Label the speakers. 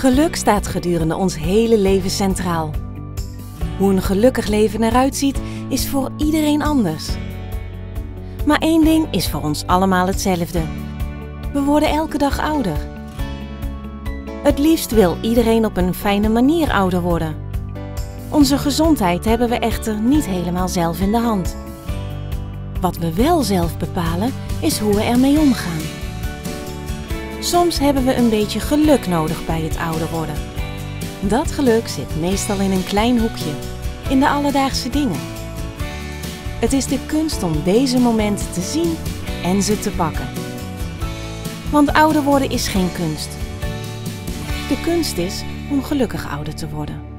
Speaker 1: Geluk staat gedurende ons hele leven centraal. Hoe een gelukkig leven eruit ziet, is voor iedereen anders. Maar één ding is voor ons allemaal hetzelfde. We worden elke dag ouder. Het liefst wil iedereen op een fijne manier ouder worden. Onze gezondheid hebben we echter niet helemaal zelf in de hand. Wat we wel zelf bepalen, is hoe we ermee omgaan. Soms hebben we een beetje geluk nodig bij het ouder worden. Dat geluk zit meestal in een klein hoekje, in de alledaagse dingen. Het is de kunst om deze momenten te zien en ze te pakken. Want ouder worden is geen kunst. De kunst is om gelukkig ouder te worden.